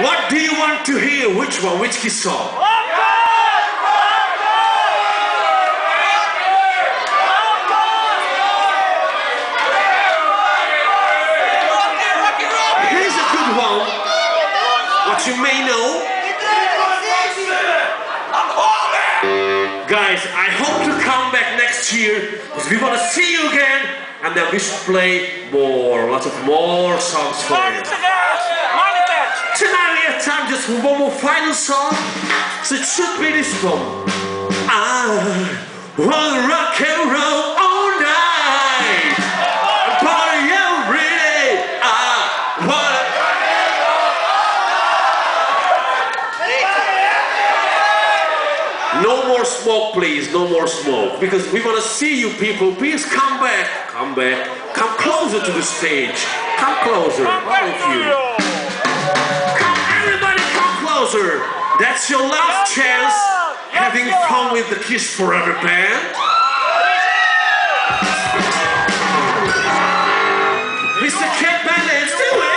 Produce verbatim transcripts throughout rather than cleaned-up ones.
What do you want to hear? Which one? Which Kiss song? Here's a good one. What you may know. Guys, I hope to come back next year because we want to see you again, and then we should play more, lots of more songs for you. Tonight we have time just for one more final song, so it should be this one. I wanna rock and roll all night, party every day. I wanna. No more smoke, please. No more smoke, because we want to see you people. Please come back, come back, come closer to the stage. Come closer, all of you. That's your last chance having fun with the Kiss Forever band. Mister Cat Band, let's do it!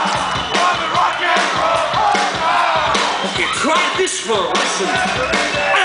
Try this one, listen.